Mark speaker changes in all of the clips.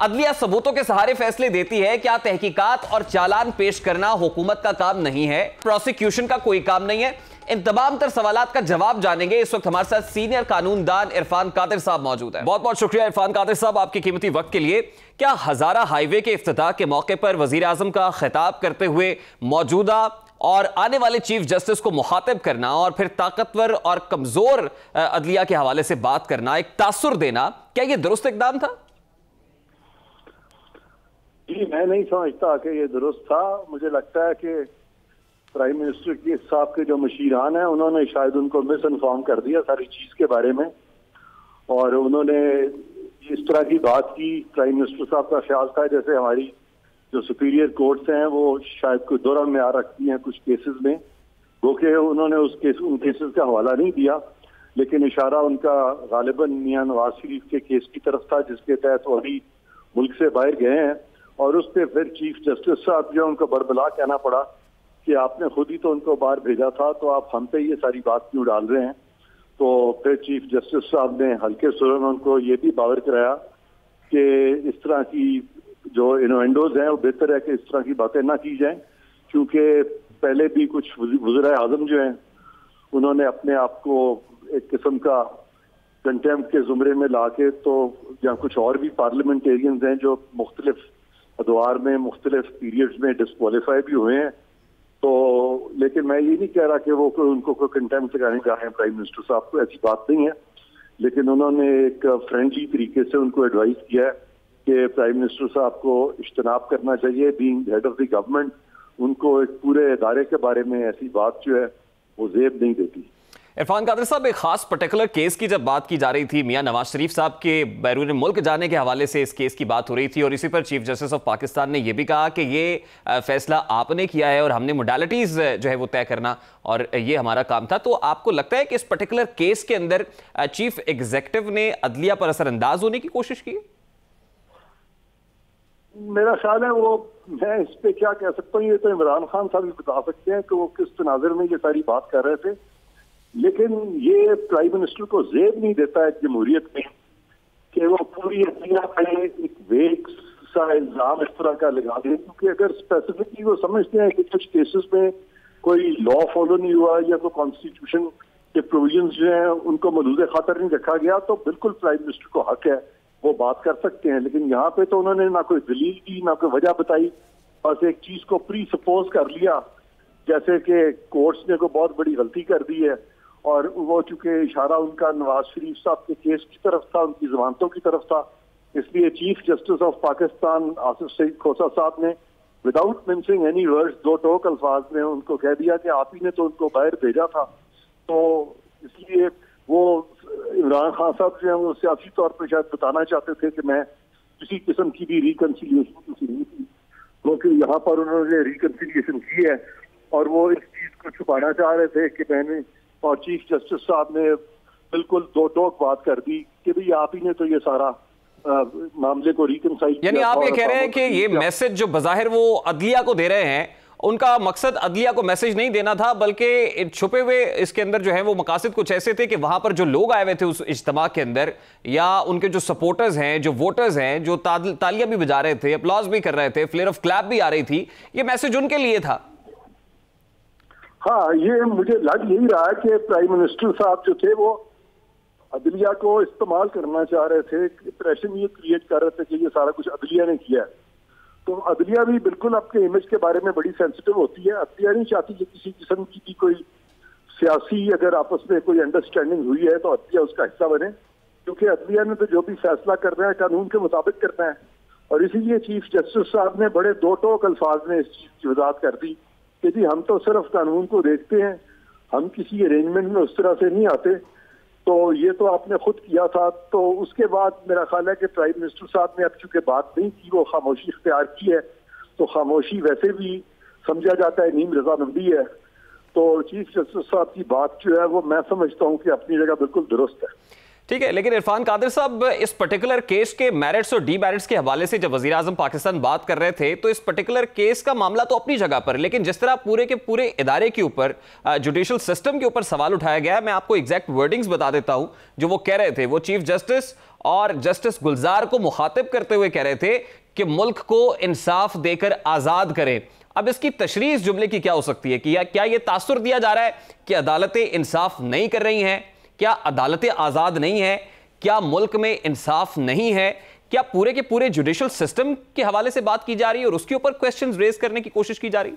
Speaker 1: अदलिया सबूतों के सहारे फैसले देती है। क्या तहकीकात और चालान पेश करना हुकूमत का काम नहीं है? प्रोसिक्यूशन का कोई काम नहीं है? इन तमाम तर सवालात का जवाब जानेंगे। इस वक्त हमारे साथ सीनियर कानूनदान इरफान कादिर साहब मौजूद हैं। बहुत बहुत शुक्रिया इरफान कादिर साहब आपके कीमती वक्त के लिए। क्या हजारा हाईवे के इफ्तिताह के मौके पर वजीर आजम का खिताब करते हुए मौजूदा और आने वाले चीफ जस्टिस को मुखातिब करना और फिर ताकतवर और कमजोर अदलिया के हवाले से बात करना, एक तासुर देना, क्या यह दुरुस्त इकदाम था?
Speaker 2: जी, मैं नहीं समझता कि ये दुरुस्त था। मुझे लगता है कि प्राइम मिनिस्टर के साहब के जो मशीरान हैं उन्होंने शायद उनको मिस इन्फॉर्म कर दिया सारी चीज के बारे में, और उन्होंने इस तरह की बात की। प्राइम मिनिस्टर साहब का ख्याल था जैसे हमारी जो सुपीरियर कोर्ट्स हैं वो शायद कोई दौरा में आ रखती हैं कुछ केसेस में, वो कि उन्होंने उन केसेस का हवाला नहीं दिया, लेकिन इशारा उनका गालिबन मियां नवाज शरीफ के केस की तरफ था जिसके तहत वो अभी मुल्क से बाहर गए हैं। और उस पर फिर चीफ जस्टिस साहब जो उनको बरबला कहना पड़ा कि आपने खुद ही तो उनको बाहर भेजा था, तो आप हम पे ये सारी बात क्यों डाल रहे हैं। तो फिर चीफ जस्टिस साहब ने हल्के सुरों में उनको ये भी बावर कराया कि इस तरह की जो इनवेंडोज हैं वो बेहतर है कि इस तरह की बातें ना की जाएं, क्योंकि पहले भी कुछ वज़ीर आज़म जो हैं उन्होंने अपने आप को एक किस्म का कंटेम्प्ट के जुमरे में ला के, तो या कुछ और भी पार्लियामेंटेरियंस हैं जो मुख्तलिफ अदवार में मुख्तलिफ पीरियड्स में डिस्क्वालीफाई भी हुए हैं। तो लेकिन मैं ये नहीं कह रहा कि वो उनको कोई कंटेम्प्ट लगाने जा रहे हैं प्राइम मिनिस्टर साहब को, ऐसी बात नहीं है। लेकिन उन्होंने एक फ्रेंडली तरीके से उनको एडवाइस किया है कि प्राइम मिनिस्टर साहब को इज्तनाब करना चाहिए, being head of the government उनको एक पूरे इदारे के बारे में ऐसी बात जो है वो जेब नहीं देती।
Speaker 1: इरफान कादिर साहब, एक खास पर्टिकुलर केस की जब बात की जा रही थी, मियां नवाज शरीफ साहब के बैरून मुल्क जाने के हवाले से इस केस की बात हो रही थी, और इसी पर चीफ जस्टिस ऑफ पाकिस्तान ने यह भी कहा कि ये फैसला आपने किया है और हमने मोडालिटीज जो है वो तय करना और ये हमारा काम था। तो आपको लगता है कि इस पर्टिकुलर केस के अंदर चीफ एग्जीक्यूटिव ने अदलिया पर असरअंदाज होने की कोशिश की?
Speaker 2: मेरा ख्याल है वो, मैं इस पे क्या कह सकता हूँ, ये तो इमरान खान साहब भी बता सकते हैं कि वो किस तनाज़ुर में ये सारी बात कर रहे थे। लेकिन ये प्राइम मिनिस्टर को जेब नहीं देता है जमहूरियत में कि वो पूरी अदलिया पे एक वेग सा इल्जाम इस तरह का लगा दे, क्योंकि अगर स्पेसिफिकली वो समझते हैं कि कुछ केसेस में कोई लॉ फॉलो नहीं हुआ या कोई कॉन्स्टिट्यूशन के प्रोविजंस जो हैं उनको मलूज़े खातर नहीं रखा गया, तो बिल्कुल प्राइम मिनिस्टर को हक है, वो बात कर सकते हैं। लेकिन यहाँ पे तो उन्होंने ना कोई दलील दी ना कोई वजह बताई, बस एक चीज को प्री सपोज कर लिया जैसे कि कोर्ट्स ने कोई बहुत बड़ी गलती कर दी है। और वो चूंकि इशारा उनका नवाज शरीफ साहब के केस की तरफ था, उनकी जमानतों की तरफ था, इसलिए chief justice of Pakistan Asif Saeed Khosa साहब ने विदाउट मिंसिंग एनी वर्ड्स दो टोक अल्फाज में उनको कह दिया कि आप ही ने तो उनको बाहर भेजा था। तो इसलिए वो इमरान खान साहब जो है वो सियासी तौर पर शायद बताना चाहते थे कि मैं किसी किस्म की भी रिकन्सिलिएशन की नहीं थी, क्योंकि यहाँ पर उन्होंने रिकन्सिलिएशन की है और वो इस चीज को छुपाना चाह रहे थे कि मैंने, और चीफ जस्टिस साहब ने बिल्कुल दो टोक बात कर दी कि भाई आप ही ने तो ये सारा मामले को रिकन्साइल किया।
Speaker 1: यानी आप ये कह रहे हैं कि ये मैसेज जो बज़ाहिर वो अदलिया को दे रहे हैं, उनका मकसद अदलिया को मैसेज नहीं देना था, बल्कि छुपे हुए इसके अंदर जो है वो मकासद कुछ ऐसे थे कि वहां पर जो लोग आए हुए थे उस इज्तिमा के अंदर, या उनके जो सपोर्टर्स हैं, जो वोटर्स हैं, जो तालियां भी बजा रहे थे, अपलॉज भी कर रहे थे, फ्लेयर ऑफ क्लैप भी आ रही थी, ये मैसेज उनके लिए था।
Speaker 2: हाँ, ये मुझे लग यही रहा है कि प्राइम मिनिस्टर साहब जो थे वो अदलिया को इस्तेमाल करना चाह रहे थे, इंप्रेशन ये क्रिएट कर रहे थे कि ये सारा कुछ अदलिया ने किया है। तो अदलिया भी बिल्कुल आपके इमेज के बारे में बड़ी सेंसिटिव होती है। अदलिया नहीं चाहती कि किसी किस्म की भी कोई सियासी अगर आपस में कोई अंडरस्टैंडिंग हुई है तो अदलिया उसका हिस्सा बने, क्योंकि अदलिया ने तो जो भी फैसला करना है कानून के मुताबिक करना है। और इसीलिए चीफ जस्टिस साहब ने बड़े दो टोक अल्फाज में इस चीज की वजाहत कर दी कि जी हम तो सिर्फ कानून को देखते हैं, हम किसी अरेंजमेंट में उस तरह से नहीं आते। तो ये तो आपने खुद किया था। तो उसके बाद मेरा ख्याल है कि प्राइम मिनिस्टर साहब ने अब चूंकि बात नहीं की, वो खामोशी इख्तियार की है, तो खामोशी वैसे भी समझा जाता है नीम रजामंदी है। तो चीफ जस्टिस साहब की बात जो है वो मैं समझता हूँ कि अपनी जगह बिल्कुल दुरुस्त है।
Speaker 1: ठीक है, लेकिन इरफान कादिर साहब, इस पर्टिकुलर केस के मेरिट्स और डीमेरिट्स के हवाले से जब वजीर आजम पाकिस्तान बात कर रहे थे तो इस पर्टिकुलर केस का मामला तो अपनी जगह पर, लेकिन जिस तरह पूरे के पूरे इदारे के ऊपर, जुडिशल सिस्टम के ऊपर सवाल उठाया गया है, मैं आपको एग्जैक्ट वर्डिंग्स बता देता हूं जो वो कह रहे थे। वो चीफ जस्टिस और जस्टिस गुलजार को मुखातिब करते हुए कह रहे थे कि मुल्क को इंसाफ देकर आजाद करें। अब इसकी तशरीह इस जुमले की क्या हो सकती है कि क्या यह तासुर दिया जा रहा है कि अदालतें इंसाफ नहीं कर रही हैं? क्या अदालतें आजाद नहीं है? क्या मुल्क में इंसाफ नहीं है? क्या पूरे के पूरे जुडिशल सिस्टम के हवाले से बात की जा रही है और उसके ऊपर क्वेश्चंस रेज करने की कोशिश की जा रही?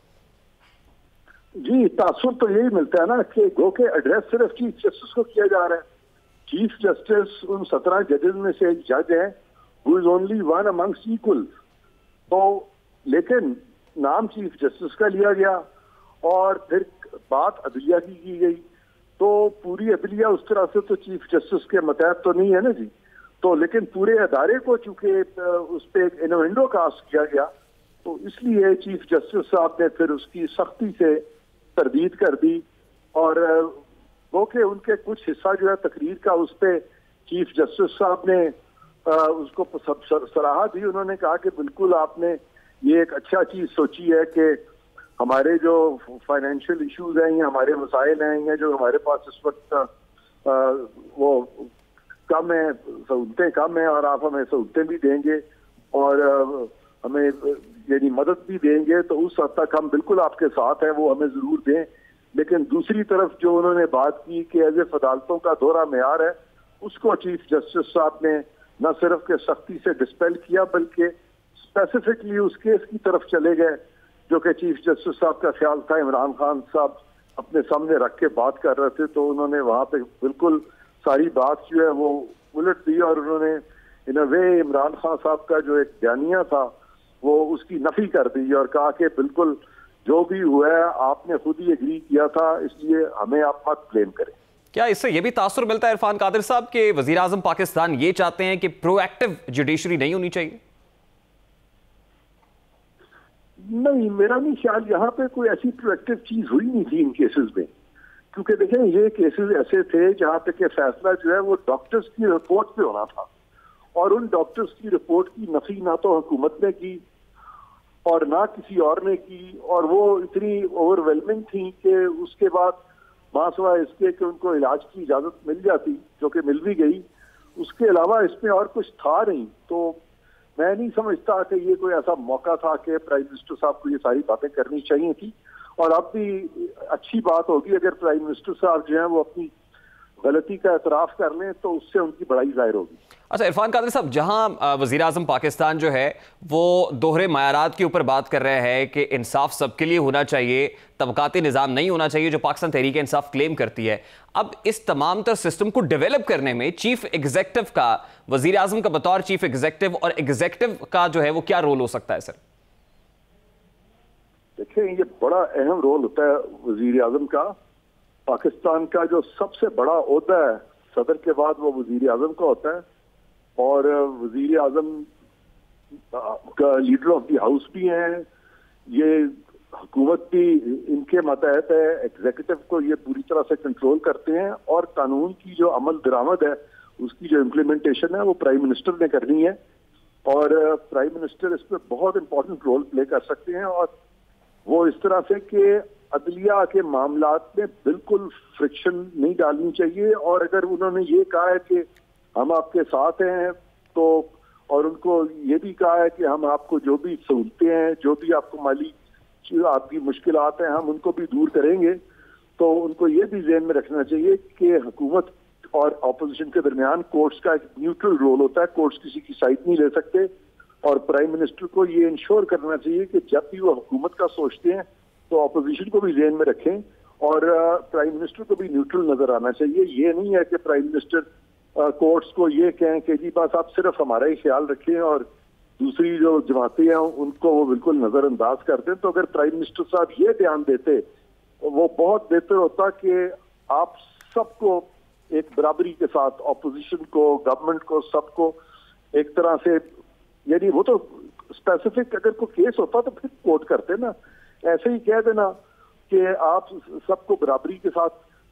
Speaker 2: जी, तासुर तो यही मिलता है ना कि गो के एड्रेस सिर्फ चीफ जस्टिस को किया जा रहा है। चीफ जस्टिस उन 17 जजेस में से एक जज है, who is only one amongst equal. तो लेकिन नाम चीफ जस्टिस का लिया गया और फिर बात अदलिया की गई, तो पूरी अदलिया उस तरह से तो चीफ जस्टिस के मतहत तो नहीं है ना जी। तो लेकिन पूरे अदारे को चूंकि उस पर एक इनोवेंडो कास्ट किया गया, तो इसलिए चीफ जस्टिस साहब ने फिर उसकी सख्ती से तरदीद कर दी और वो कि उनके कुछ हिस्सा जो है तकरीर का, उस पर चीफ जस्टिस साहब ने उसको सराहा दी। उन्होंने कहा कि बिल्कुल आपने ये एक अच्छा चीज सोची है कि हमारे जो फाइनेंशियल इश्यूज हैं या हमारे मसाइल हैं या जो हमारे पास इस वक्त वो कम है, सहूलतें कम है, और आप हमें सहूलतें भी देंगे और हमें यानी मदद भी देंगे, तो उस हद तक हम बिल्कुल आपके साथ हैं, वो हमें जरूर दें। लेकिन दूसरी तरफ जो उन्होंने बात की कि एज ए अदालतों का दोहरा मेयार है, उसको चीफ जस्टिस साहब ने न सिर्फ के सख्ती से डिस्पेल किया बल्कि स्पेसिफिकली उस केस की तरफ चले गए जो कि चीफ जस्टिस साहब का ख्याल था इमरान खान साहब अपने सामने रख के बात कर रहे थे। तो उन्होंने वहां पे बिल्कुल सारी बात जो है वो उलट दी और उन्होंने इन अ वे इमरान खान साहब का जो एक बयानिया था वो उसकी नफी कर दी और कहा कि बिल्कुल जो भी हुआ है आपने खुद ही एग्री किया था, इसलिए हमें आप मत ब्लेम करें।
Speaker 1: क्या इससे यह भी तासुर मिलता है इरफान कादिर साहब कि वजीर आजम पाकिस्तान ये चाहते हैं कि प्रोएक्टिव जुडिशरी नहीं होनी चाहिए?
Speaker 2: नहीं, मेरा नहीं ख्याल यहाँ पे कोई ऐसी प्रोएक्टिव चीज हुई नहीं थी इन केसेस में, क्योंकि देखें ये केसेस ऐसे थे जहाँ पे के फैसला जो है वो डॉक्टर्स की रिपोर्ट पे होना था और उन डॉक्टर्स की रिपोर्ट की नफी ना तो हुकूमत ने की और ना किसी और ने की, और वो इतनी ओवरवेलमिंग थी कि उसके बाद मासवा इसके कि उनको इलाज की इजाजत मिल जाती, जो कि मिल भी गई, उसके अलावा इसमें और कुछ था नहीं। तो मैं नहीं समझता कि ये कोई ऐसा मौका था कि प्राइम मिनिस्टर साहब को ये सारी बातें करनी चाहिए थी। और अब भी अच्छी बात होगी अगर प्राइम मिनिस्टर साहब जो है वो अपनी गलती का एतराफ कर लें, तो उससे उनकी बड़ाई जाहिर होगी।
Speaker 1: अच्छा इरफान कादिर साहब, जहां वजीर आजम पाकिस्तान जो है वो दोहरे मायारात के ऊपर बात कर रहे हैं कि इंसाफ सबके लिए होना चाहिए, तबकाती निज़ाम नहीं होना चाहिए जो पाकिस्तान तहरीक इंसाफ क्लेम करती है, अब इस तमाम तर सिस्टम को डेवलप करने में चीफ एग्जीक्यूटिव का, वजीर आजम का बतौर चीफ एग्जीक्यूटिव और एग्जीक्यूटिव का जो है वो क्या रोल हो सकता है? सर
Speaker 2: देखिए, ये बड़ा अहम रोल होता है वजीर आजम का। पाकिस्तान का जो सबसे बड़ा ओहदा है सदर के बाद वो वजीर आजम का होता है और वजीर आजम का लीडर ऑफ द हाउस भी हैं, ये हुकूमत भी इनके मतहत है, एग्जीक्यूटिव को ये पूरी तरह से कंट्रोल करते हैं और कानून की जो अमल दरामद है उसकी जो इम्प्लीमेंटेशन है वो प्राइम मिनिस्टर ने करनी है और प्राइम मिनिस्टर इस पर बहुत इंपॉर्टेंट रोल प्ले कर सकते हैं। और वो इस तरह से कि अदलिया के मामलात में बिल्कुल फ्रिक्शन नहीं डालनी चाहिए, और अगर उन्होंने ये कहा है कि हम आपके साथ हैं तो, और उनको ये भी कहा है कि हम आपको जो भी सहूलतें हैं, जो भी आपको माली आपकी मुश्किलात हैं, हम उनको भी दूर करेंगे, तो उनको ये भी ज़हन में रखना चाहिए कि हुकूमत और अपोजिशन के दरमियान कोर्ट्स का एक न्यूट्रल रोल होता है, कोर्ट्स किसी की साइड नहीं ले सकते, और प्राइम मिनिस्टर को ये इंश्योर करना चाहिए कि जब भी वो हुकूमत का सोचते हैं तो अपोजिशन को भी ज़हन में रखें और प्राइम मिनिस्टर को भी न्यूट्रल नजर आना चाहिए। ये नहीं है कि प्राइम मिनिस्टर कोर्ट्स को ये कहें कि जी बस आप सिर्फ हमारा ही ख्याल रखें और दूसरी जो जमातें हैं उनको वो बिल्कुल नजरअंदाज कर दें। तो अगर प्राइम मिनिस्टर साहब ये ध्यान देते तो वो बहुत बेहतर होता कि आप सबको एक बराबरी के साथ, ऑपोजिशन को, गवर्नमेंट को, सबको एक तरह से, यानी वो तो स्पेसिफिक अगर कोई केस होता तो फिर कोर्ट करते ना, ऐसे ही कह देना कि आप सबको बराबरी के साथ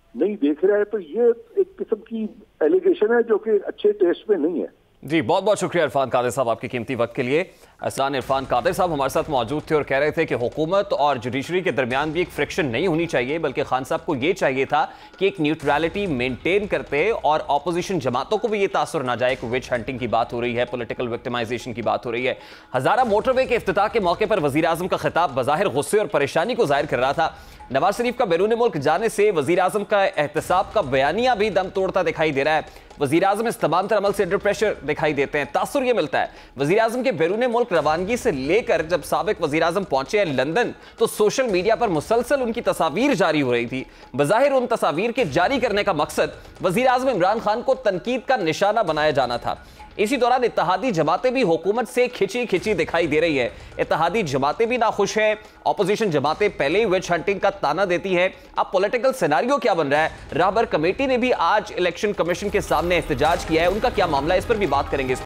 Speaker 2: नहीं देख रहा है, तो ये एक किस्म की एलिगेशन है जो कि अच्छे टेस्ट में नहीं है।
Speaker 1: जी, बहुत बहुत शुक्रिया इरफान कादिर साहब आपके कीमती वक्त के लिए। असान इरफान कादिर साहब हमारे साथ मौजूद थे और कह रहे थे कि हुकूमत और जुडिशरी के दरमियान भी एक फ्रिक्शन नहीं होनी चाहिए, बल्कि खान साहब को यह चाहिए था कि एक न्यूट्रलिटी मेंटेन करते और ऑपोजिशन जमातों को भी ये तासुर ना जाए कि विच हंटिंग की बात हो रही है, पॉलिटिकल विक्टिमाइजेशन की बात हो रही है। हजारा मोटरवे के इफ्तिताह के मौके पर वजीर आजम का खिताब बज़ाहिर गुस्से और परेशानी को जाहिर कर रहा था। नवाज शरीफ का बैरून मुल्क जाने से वजीर आजम का एहतसाब का बयानिया भी दम तोड़ता दिखाई दे रहा है। वजीर आजम इस तमाम तर अमल से अंडर प्रेशर दिखाई देते हैं। तासुर यह मिलता है वजीर आजम के बैरून मुल्क रवानगी से लेकर जब साबिक वजीर आजम पहुंचे हैं लंदन, तो सोशल मीडिया पर मुसलसल उनकी तस्वीर जारी हो रही थी। बज़ाहिर उन तस्वीर के जारी करने का मकसद वजीर आजम इमरान खान को तनकीद का निशाना बनाया जाना था। इसी दौरान इत्तेहादी जमातें भी हुकूमत से खिंची खिंची दिखाई दे रही है। इत्तेहादी जमातें भी नाखुश हैं, ऑपोजिशन जमातें पहले ही विच हंटिंग का ताना देती हैं। अब पॉलिटिकल सिनेरियो क्या बन रहा है? राहबर कमेटी ने भी आज इलेक्शन कमीशन के सामने एहतजाज किया है, उनका क्या मामला है, इस पर भी बात करेंगे।